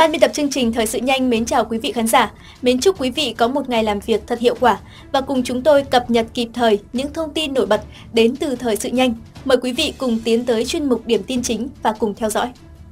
Ban biên tập chương trình Thời sự nhanh mến chào quý vị khán giả. Mến chúc quý vị có một ngày làm việc thật hiệu quả và cùng chúng tôi cập nhật kịp thời những thông tin nổi bật đến từ Thời sự nhanh. Mời quý vị cùng tiến tới chuyên mục điểm tin chính và cùng theo dõi.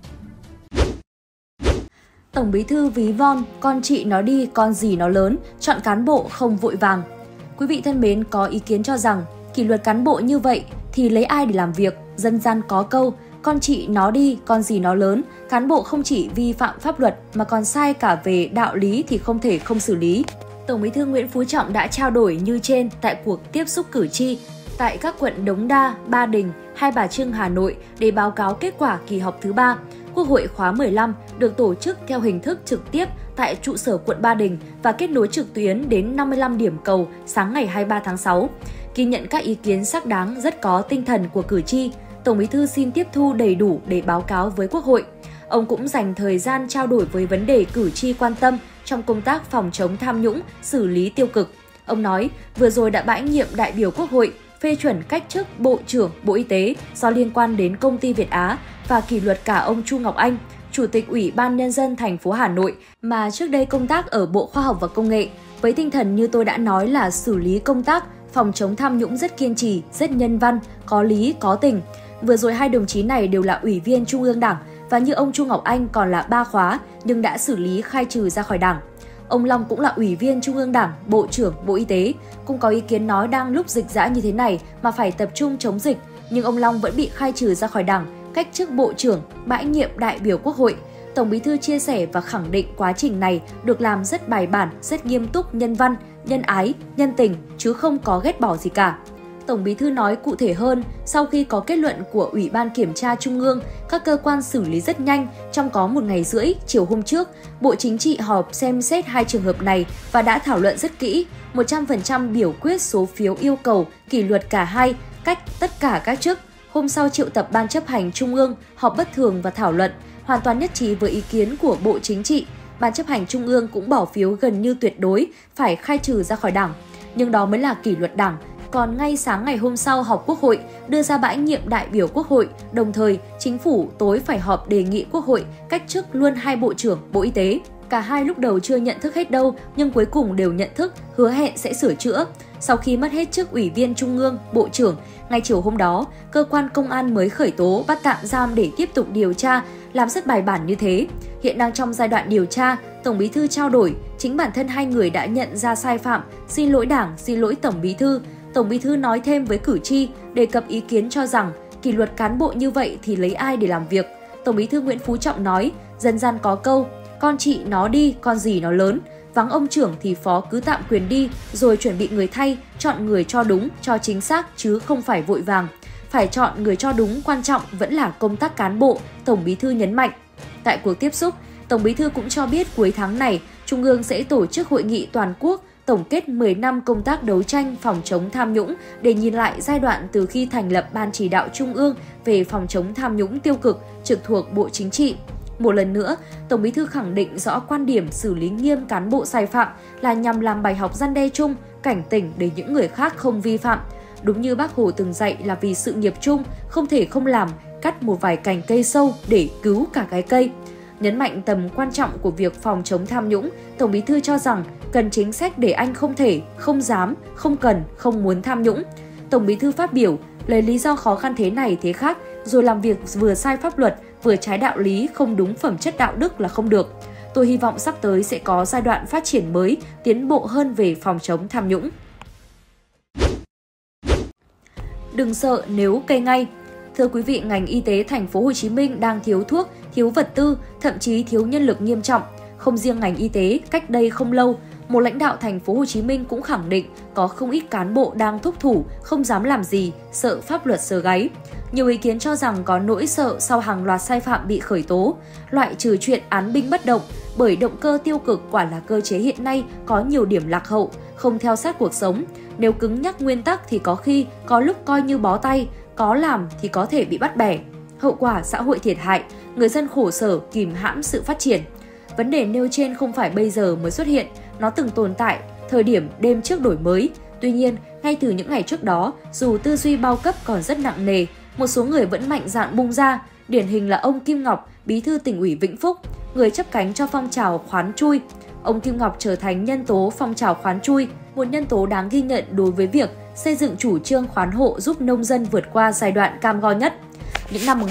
Tổng Bí thư ví von, con chị nó đi, con gì nó lớn, chọn cán bộ không vội vàng. Quý vị thân mến, có ý kiến cho rằng kỷ luật cán bộ như vậy thì lấy ai để làm việc? Dân gian có câu, con chị nó đi, con gì nó lớn, cán bộ không chỉ vi phạm pháp luật mà còn sai cả về đạo lý thì không thể không xử lý. Tổng Bí thư Nguyễn Phú Trọng đã trao đổi như trên tại cuộc tiếp xúc cử tri tại các quận Đống Đa, Ba Đình, Hai Bà Trưng, Hà Nội để báo cáo kết quả kỳ họp thứ 3. Quốc hội khóa 15 được tổ chức theo hình thức trực tiếp tại trụ sở quận Ba Đình và kết nối trực tuyến đến 55 điểm cầu sáng ngày 23 tháng 6. Ghi nhận các ý kiến xác đáng rất có tinh thần của cử tri, Tổng Bí thư xin tiếp thu đầy đủ để báo cáo với Quốc hội. Ông cũng dành thời gian trao đổi với vấn đề cử tri quan tâm trong công tác phòng chống tham nhũng, xử lý tiêu cực. Ông nói, vừa rồi đã bãi nhiệm đại biểu Quốc hội, phê chuẩn cách chức Bộ trưởng Bộ Y tế do liên quan đến công ty Việt Á và kỷ luật cả ông Chu Ngọc Anh, Chủ tịch Ủy ban Nhân dân thành phố Hà Nội mà trước đây công tác ở Bộ Khoa học và Công nghệ. Với tinh thần như tôi đã nói là xử lý công tác, phòng chống tham nhũng rất kiên trì, rất nhân văn, có lý, có tình. Vừa rồi hai đồng chí này đều là Ủy viên Trung ương Đảng và như ông Chu Ngọc Anh còn là 3 khóa nhưng đã xử lý khai trừ ra khỏi Đảng. Ông Long cũng là Ủy viên Trung ương Đảng, Bộ trưởng Bộ Y tế, cũng có ý kiến nói đang lúc dịch dã như thế này mà phải tập trung chống dịch, nhưng ông Long vẫn bị khai trừ ra khỏi Đảng, cách chức Bộ trưởng, bãi nhiệm đại biểu Quốc hội. Tổng Bí thư chia sẻ và khẳng định quá trình này được làm rất bài bản, rất nghiêm túc, nhân văn, nhân ái, nhân tình, chứ không có ghét bỏ gì cả. Tổng Bí thư nói cụ thể hơn, sau khi có kết luận của Ủy ban Kiểm tra Trung ương, các cơ quan xử lý rất nhanh, trong có 1 ngày rưỡi, chiều hôm trước, Bộ Chính trị họp xem xét 2 trường hợp này và đã thảo luận rất kỹ, 100% biểu quyết số phiếu yêu cầu kỷ luật cả hai, cách tất cả các chức. Hôm sau triệu tập Ban chấp hành Trung ương, họp bất thường và thảo luận, hoàn toàn nhất trí với ý kiến của Bộ Chính trị. Ban chấp hành Trung ương cũng bỏ phiếu gần như tuyệt đối phải khai trừ ra khỏi Đảng. Nhưng đó mới là kỷ luật Đảng. Còn ngay sáng ngày hôm sau họp Quốc hội đưa ra bãi nhiệm đại biểu Quốc hội, đồng thời Chính phủ tối phải họp đề nghị Quốc hội cách chức luôn 2 Bộ trưởng Bộ Y tế. Cả hai lúc đầu chưa nhận thức hết đâu nhưng cuối cùng đều nhận thức, hứa hẹn sẽ sửa chữa. Sau khi mất hết chức Ủy viên Trung ương, Bộ trưởng, ngay chiều hôm đó, cơ quan công an mới khởi tố bắt tạm giam để tiếp tục điều tra, làm rất bài bản như thế. Hiện đang trong giai đoạn điều tra, Tổng Bí thư trao đổi, chính bản thân hai người đã nhận ra sai phạm, xin lỗi Đảng, xin lỗi Tổng Bí thư. Tổng Bí thư nói thêm với cử tri, đề cập ý kiến cho rằng kỷ luật cán bộ như vậy thì lấy ai để làm việc. Tổng Bí thư Nguyễn Phú Trọng nói, dân gian có câu, con chị nó đi, con gì nó lớn. Vắng ông trưởng thì phó cứ tạm quyền đi, rồi chuẩn bị người thay, chọn người cho đúng, cho chính xác chứ không phải vội vàng. Phải chọn người cho đúng, quan trọng vẫn là công tác cán bộ, Tổng Bí thư nhấn mạnh. Tại cuộc tiếp xúc, Tổng Bí thư cũng cho biết cuối tháng này, Trung ương sẽ tổ chức hội nghị toàn quốc tổng kết 10 năm công tác đấu tranh phòng chống tham nhũng để nhìn lại giai đoạn từ khi thành lập Ban Chỉ đạo Trung ương về phòng chống tham nhũng tiêu cực trực thuộc Bộ Chính trị. Một lần nữa, Tổng Bí thư khẳng định rõ quan điểm xử lý nghiêm cán bộ sai phạm là nhằm làm bài học răn đe chung, cảnh tỉnh để những người khác không vi phạm. Đúng như Bác Hồ từng dạy là vì sự nghiệp chung, không thể không làm, cắt một vài cành cây sâu để cứu cả cái cây. Nhấn mạnh tầm quan trọng của việc phòng chống tham nhũng, Tổng Bí thư cho rằng cần chính sách để anh không thể, không dám, không cần, không muốn tham nhũng. Tổng Bí thư phát biểu, lấy lý do khó khăn thế này thế khác, rồi làm việc vừa sai pháp luật, vừa trái đạo lý, không đúng phẩm chất đạo đức là không được. Tôi hy vọng sắp tới sẽ có giai đoạn phát triển mới, tiến bộ hơn về phòng chống tham nhũng. Đừng sợ nếu cây ngay. Thưa quý vị, ngành y tế thành phố Hồ Chí Minh đang thiếu thuốc, thiếu vật tư, thậm chí thiếu nhân lực nghiêm trọng. Không riêng ngành y tế, cách đây không lâu, một lãnh đạo thành phố Hồ Chí Minh cũng khẳng định có không ít cán bộ đang thúc thủ, không dám làm gì, sợ pháp luật sờ gáy. Nhiều ý kiến cho rằng có nỗi sợ sau hàng loạt sai phạm bị khởi tố, loại trừ chuyện án binh bất động, bởi động cơ tiêu cực quả là cơ chế hiện nay có nhiều điểm lạc hậu, không theo sát cuộc sống. Nếu cứng nhắc nguyên tắc thì có khi, có lúc coi như bó tay, có làm thì có thể bị bắt bẻ. Hậu quả xã hội thiệt hại, người dân khổ sở kìm hãm sự phát triển. Vấn đề nêu trên không phải bây giờ mới xuất hiện, nó từng tồn tại thời điểm đêm trước đổi mới. Tuy nhiên, ngay từ những ngày trước đó, dù tư duy bao cấp còn rất nặng nề, một số người vẫn mạnh dạn bung ra. Điển hình là ông Kim Ngọc, Bí thư Tỉnh ủy Vĩnh Phúc. người chấp cánh cho phong trào khoán chui. Ông Kim Ngọc trở thành nhân tố phong trào khoán chui, một nhân tố đáng ghi nhận đối với việc xây dựng chủ trương khoán hộ giúp nông dân vượt qua giai đoạn cam go nhất. Những năm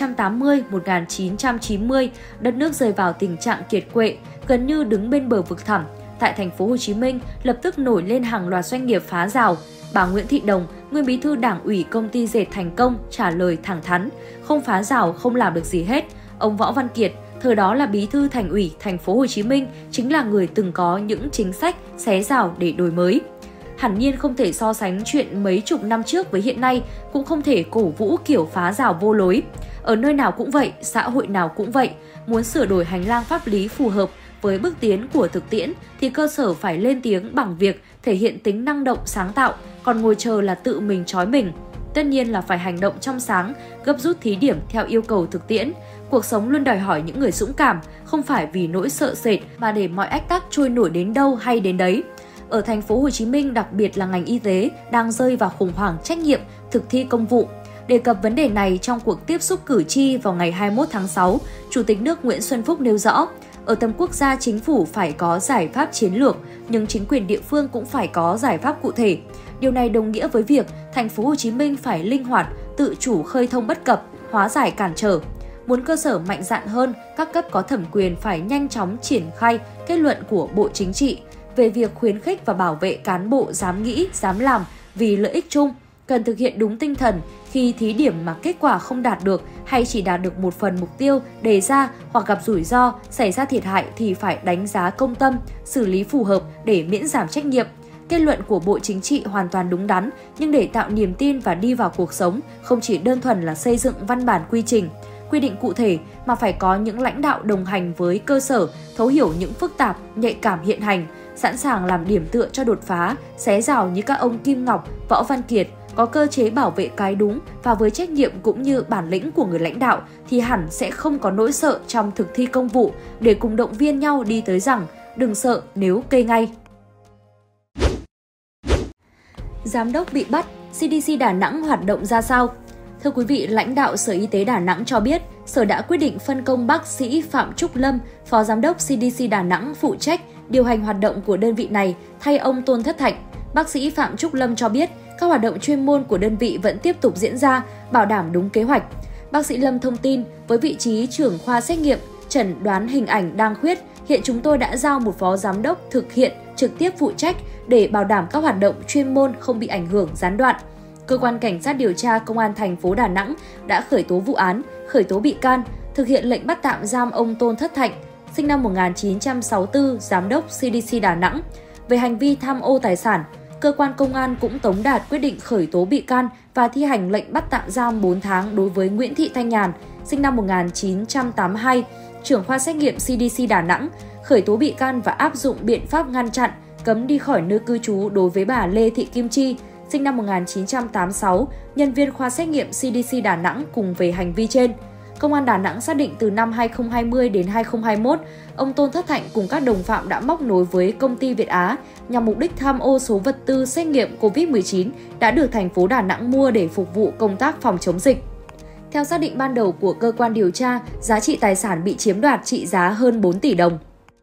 1980-1990, đất nước rơi vào tình trạng kiệt quệ, gần như đứng bên bờ vực thẳm. Tại thành phố Hồ Chí Minh, lập tức nổi lên hàng loạt doanh nghiệp phá rào. Bà Nguyễn Thị Đồng, nguyên bí thư Đảng ủy công ty dệt Thành Công, trả lời thẳng thắn, không phá rào, không làm được gì hết. Ông Võ Văn Kiệt, thời đó là bí thư Thành ủy thành phố Hồ Chí Minh, chính là người từng có những chính sách xé rào để đổi mới. Hẳn nhiên không thể so sánh chuyện mấy chục năm trước với hiện nay, cũng không thể cổ vũ kiểu phá rào vô lối. Ở nơi nào cũng vậy, xã hội nào cũng vậy, muốn sửa đổi hành lang pháp lý phù hợp với bước tiến của thực tiễn thì cơ sở phải lên tiếng bằng việc thể hiện tính năng động sáng tạo, còn ngồi chờ là tự mình trói mình. Tất nhiên là phải hành động trong sáng, gấp rút thí điểm theo yêu cầu thực tiễn. Cuộc sống luôn đòi hỏi những người dũng cảm, không phải vì nỗi sợ sệt mà để mọi ách tắc trôi nổi đến đâu hay đến đấy. Ở thành phố Hồ Chí Minh, đặc biệt là ngành y tế đang rơi vào khủng hoảng trách nhiệm thực thi công vụ. Đề cập vấn đề này trong cuộc tiếp xúc cử tri vào ngày 21 tháng 6, Chủ tịch nước Nguyễn Xuân Phúc nêu rõ, ở tầm quốc gia chính phủ phải có giải pháp chiến lược, nhưng chính quyền địa phương cũng phải có giải pháp cụ thể. Điều này đồng nghĩa với việc thành phố Hồ Chí Minh phải linh hoạt, tự chủ khơi thông bất cập, hóa giải cản trở. Muốn cơ sở mạnh dạn hơn, các cấp có thẩm quyền phải nhanh chóng triển khai kết luận của Bộ Chính trị về việc khuyến khích và bảo vệ cán bộ dám nghĩ, dám làm vì lợi ích chung, cần thực hiện đúng tinh thần khi thí điểm mà kết quả không đạt được hay chỉ đạt được một phần mục tiêu đề ra hoặc gặp rủi ro, xảy ra thiệt hại thì phải đánh giá công tâm, xử lý phù hợp để miễn giảm trách nhiệm. Kết luận của Bộ Chính trị hoàn toàn đúng đắn, nhưng để tạo niềm tin và đi vào cuộc sống, không chỉ đơn thuần là xây dựng văn bản quy trình, quy định cụ thể mà phải có những lãnh đạo đồng hành với cơ sở, thấu hiểu những phức tạp, nhạy cảm hiện hành, sẵn sàng làm điểm tựa cho đột phá, xé rào như các ông Kim Ngọc, Võ Văn Kiệt, có cơ chế bảo vệ cái đúng và với trách nhiệm cũng như bản lĩnh của người lãnh đạo thì hẳn sẽ không có nỗi sợ trong thực thi công vụ để cùng động viên nhau đi tới rằng đừng sợ nếu cây ngay. Giám đốc bị bắt, CDC Đà Nẵng hoạt động ra sao? Thưa quý vị, lãnh đạo Sở Y tế Đà Nẵng cho biết, Sở đã quyết định phân công bác sĩ Phạm Trúc Lâm, Phó Giám đốc CDC Đà Nẵng phụ trách điều hành hoạt động của đơn vị này thay ông Tôn Thất Thạnh. Bác sĩ Phạm Trúc Lâm cho biết, các hoạt động chuyên môn của đơn vị vẫn tiếp tục diễn ra, bảo đảm đúng kế hoạch. Bác sĩ Lâm thông tin, với vị trí trưởng khoa xét nghiệm, chẩn đoán hình ảnh đang khuyết, hiện chúng tôi đã giao một phó giám đốc thực hiện trực tiếp phụ trách để bảo đảm các hoạt động chuyên môn không bị ảnh hưởng gián đoạn. Cơ quan Cảnh sát điều tra Công an thành phố Đà Nẵng đã khởi tố vụ án, khởi tố bị can, thực hiện lệnh bắt tạm giam ông Tôn Thất Thạnh, sinh năm 1964, Giám đốc CDC Đà Nẵng, về hành vi tham ô tài sản. Cơ quan công an cũng tống đạt quyết định khởi tố bị can và thi hành lệnh bắt tạm giam 4 tháng đối với Nguyễn Thị Thanh Nhàn, sinh năm 1982, trưởng khoa xét nghiệm CDC Đà Nẵng, khởi tố bị can và áp dụng biện pháp ngăn chặn, cấm đi khỏi nơi cư trú đối với bà Lê Thị Kim Chi, sinh năm 1986, nhân viên khoa xét nghiệm CDC Đà Nẵng cùng về hành vi trên. Công an Đà Nẵng xác định từ năm 2020 đến 2021, ông Tôn Thất Thạnh cùng các đồng phạm đã móc nối với công ty Việt Á nhằm mục đích tham ô số vật tư xét nghiệm COVID-19 đã được thành phố Đà Nẵng mua để phục vụ công tác phòng chống dịch. Theo xác định ban đầu của cơ quan điều tra, giá trị tài sản bị chiếm đoạt trị giá hơn 4 tỷ đồng.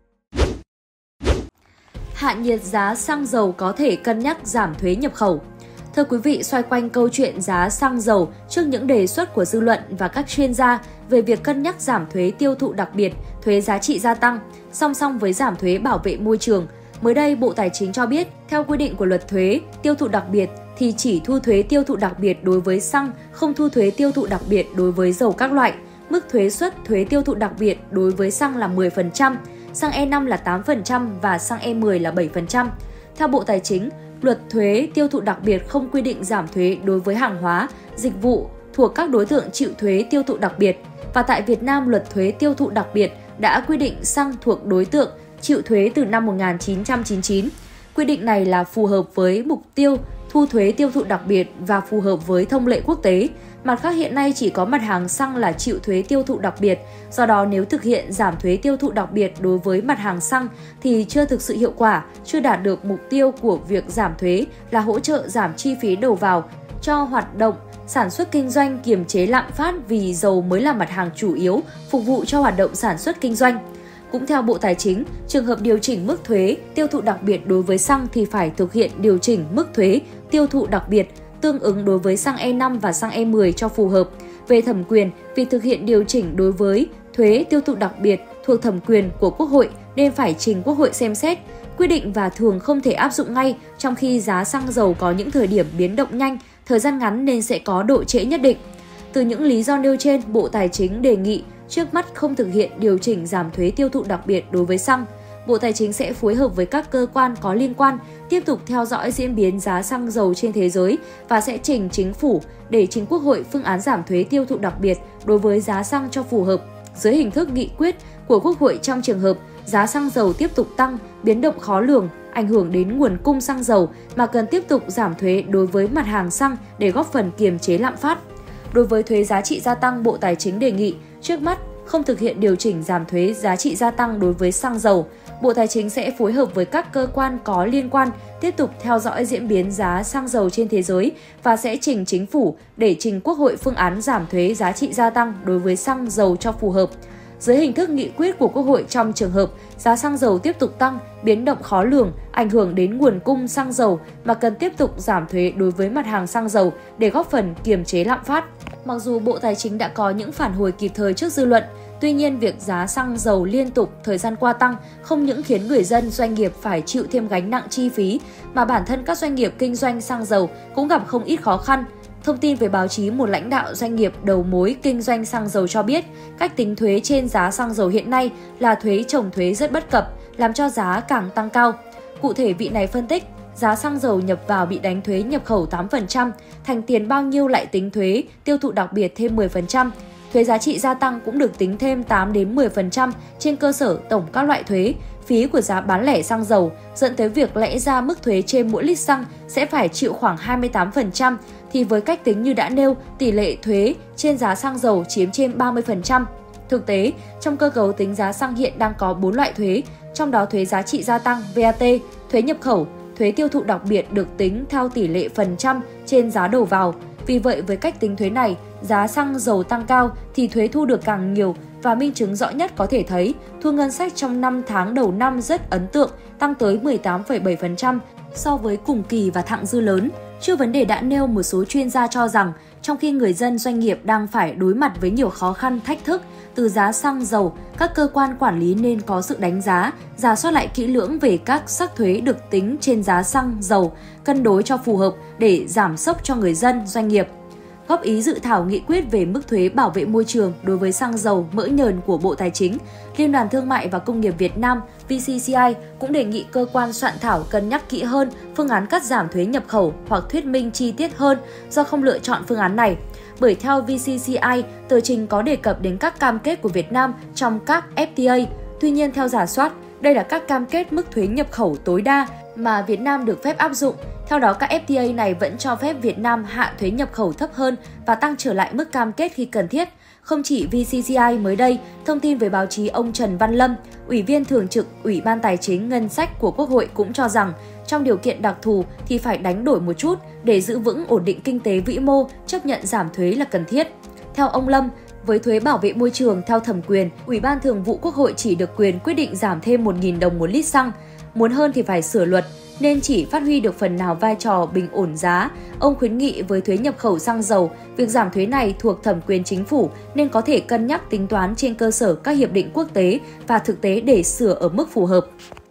Hạ nhiệt giá xăng dầu có thể cân nhắc giảm thuế nhập khẩu. Thưa quý vị, xoay quanh câu chuyện giá xăng dầu trước những đề xuất của dư luận và các chuyên gia về việc cân nhắc giảm thuế tiêu thụ đặc biệt, thuế giá trị gia tăng, song song với giảm thuế bảo vệ môi trường. Mới đây, Bộ Tài chính cho biết, theo quy định của Luật thuế tiêu thụ đặc biệt thì chỉ thu thuế tiêu thụ đặc biệt đối với xăng, không thu thuế tiêu thụ đặc biệt đối với dầu các loại. Mức thuế suất thuế tiêu thụ đặc biệt đối với xăng là 10%, xăng E5 là 8% và xăng E10 là 7%. Theo Bộ Tài chính, Luật thuế tiêu thụ đặc biệt không quy định giảm thuế đối với hàng hóa, dịch vụ thuộc các đối tượng chịu thuế tiêu thụ đặc biệt. Và tại Việt Nam, Luật thuế tiêu thụ đặc biệt đã quy định xăng thuộc đối tượng chịu thuế từ năm 1999. Quy định này là phù hợp với mục tiêu thu thuế tiêu thụ đặc biệt và phù hợp với thông lệ quốc tế. Mặt khác, hiện nay chỉ có mặt hàng xăng là chịu thuế tiêu thụ đặc biệt, do đó nếu thực hiện giảm thuế tiêu thụ đặc biệt đối với mặt hàng xăng thì chưa thực sự hiệu quả, chưa đạt được mục tiêu của việc giảm thuế là hỗ trợ giảm chi phí đầu vào cho hoạt động sản xuất kinh doanh, kiềm chế lạm phát vì dầu mới là mặt hàng chủ yếu phục vụ cho hoạt động sản xuất kinh doanh. Cũng theo Bộ Tài chính, trường hợp điều chỉnh mức thuế tiêu thụ đặc biệt đối với xăng thì phải thực hiện điều chỉnh mức thuế tiêu thụ đặc biệt tương ứng đối với xăng E5 và xăng E10 cho phù hợp. Về thẩm quyền, việc thực hiện điều chỉnh đối với thuế tiêu thụ đặc biệt thuộc thẩm quyền của Quốc hội nên phải trình Quốc hội xem xét, quy định và thường không thể áp dụng ngay, trong khi giá xăng dầu có những thời điểm biến động nhanh, thời gian ngắn nên sẽ có độ trễ nhất định. Từ những lý do nêu trên, Bộ Tài chính đề nghị trước mắt không thực hiện điều chỉnh giảm thuế tiêu thụ đặc biệt đối với xăng. Bộ Tài chính sẽ phối hợp với các cơ quan có liên quan tiếp tục theo dõi diễn biến giá xăng dầu trên thế giới và sẽ trình Chính phủ để trình Quốc hội phương án giảm thuế tiêu thụ đặc biệt đối với giá xăng cho phù hợp dưới hình thức nghị quyết của Quốc hội trong trường hợp giá xăng dầu tiếp tục tăng, biến động khó lường, ảnh hưởng đến nguồn cung xăng dầu mà cần tiếp tục giảm thuế đối với mặt hàng xăng để góp phần kiềm chế lạm phát. Đối với thuế giá trị gia tăng, Bộ Tài chính đề nghị trước mắt không thực hiện điều chỉnh giảm thuế giá trị gia tăng đối với xăng dầu. Bộ Tài chính sẽ phối hợp với các cơ quan có liên quan tiếp tục theo dõi diễn biến giá xăng dầu trên thế giới và sẽ trình Chính phủ để trình Quốc hội phương án giảm thuế giá trị gia tăng đối với xăng dầu cho phù hợp dưới hình thức nghị quyết của Quốc hội trong trường hợp giá xăng dầu tiếp tục tăng, biến động khó lường, ảnh hưởng đến nguồn cung xăng dầu mà cần tiếp tục giảm thuế đối với mặt hàng xăng dầu để góp phần kiềm chế lạm phát. Mặc dù Bộ Tài chính đã có những phản hồi kịp thời trước dư luận, tuy nhiên việc giá xăng dầu liên tục thời gian qua tăng không những khiến người dân, doanh nghiệp phải chịu thêm gánh nặng chi phí mà bản thân các doanh nghiệp kinh doanh xăng dầu cũng gặp không ít khó khăn. Thông tin về báo chí, một lãnh đạo doanh nghiệp đầu mối kinh doanh xăng dầu cho biết, cách tính thuế trên giá xăng dầu hiện nay là thuế chồng thuế rất bất cập, làm cho giá càng tăng cao. Cụ thể, vị này phân tích, giá xăng dầu nhập vào bị đánh thuế nhập khẩu 8%, thành tiền bao nhiêu lại tính thuế tiêu thụ đặc biệt thêm 10%. Thuế giá trị gia tăng cũng được tính thêm 8 đến 10% trên cơ sở tổng các loại thuế, phí của giá bán lẻ xăng dầu, dẫn tới việc lẽ ra mức thuế trên mỗi lít xăng sẽ phải chịu khoảng 28%, thì với cách tính như đã nêu, tỷ lệ thuế trên giá xăng dầu chiếm trên 30%. Thực tế, trong cơ cấu tính giá xăng hiện đang có 4 loại thuế, trong đó thuế giá trị gia tăng VAT, thuế nhập khẩu, thuế tiêu thụ đặc biệt được tính theo tỷ lệ phần trăm trên giá đầu vào. Vì vậy, với cách tính thuế này, giá xăng dầu tăng cao thì thuế thu được càng nhiều và minh chứng rõ nhất có thể thấy thu ngân sách trong 5 tháng đầu năm rất ấn tượng, tăng tới 18,7% so với cùng kỳ và thặng dư lớn. Trước vấn đề đã nêu, một số chuyên gia cho rằng trong khi người dân doanh nghiệp đang phải đối mặt với nhiều khó khăn, thách thức từ giá xăng dầu, các cơ quan quản lý nên có sự đánh giá, rà soát lại kỹ lưỡng về các sắc thuế được tính trên giá xăng dầu, cân đối cho phù hợp để giảm sốc cho người dân, doanh nghiệp. Góp ý dự thảo nghị quyết về mức thuế bảo vệ môi trường đối với xăng dầu, mỡ nhờn của Bộ Tài chính, Liên đoàn Thương mại và Công nghiệp Việt Nam VCCI cũng đề nghị cơ quan soạn thảo cân nhắc kỹ hơn phương án cắt giảm thuế nhập khẩu hoặc thuyết minh chi tiết hơn do không lựa chọn phương án này. Bởi theo VCCI, tờ trình có đề cập đến các cam kết của Việt Nam trong các FTA. Tuy nhiên, theo rà soát, đây là các cam kết mức thuế nhập khẩu tối đa mà Việt Nam được phép áp dụng. Theo đó, các FTA này vẫn cho phép Việt Nam hạ thuế nhập khẩu thấp hơn và tăng trở lại mức cam kết khi cần thiết. Không chỉ VCCI, mới đây, thông tin về báo chí, ông Trần Văn Lâm, Ủy viên Thường trực Ủy ban Tài chính Ngân sách của Quốc hội cũng cho rằng trong điều kiện đặc thù thì phải đánh đổi một chút để giữ vững ổn định kinh tế vĩ mô, chấp nhận giảm thuế là cần thiết. Theo ông Lâm, với thuế bảo vệ môi trường theo thẩm quyền, Ủy ban Thường vụ Quốc hội chỉ được quyền quyết định giảm thêm 1.000 đồng một lít xăng. Muốn hơn thì phải sửa luật, nên chỉ phát huy được phần nào vai trò bình ổn giá. Ông khuyến nghị với thuế nhập khẩu xăng dầu, việc giảm thuế này thuộc thẩm quyền chính phủ nên có thể cân nhắc tính toán trên cơ sở các hiệp định quốc tế và thực tế để sửa ở mức phù hợp.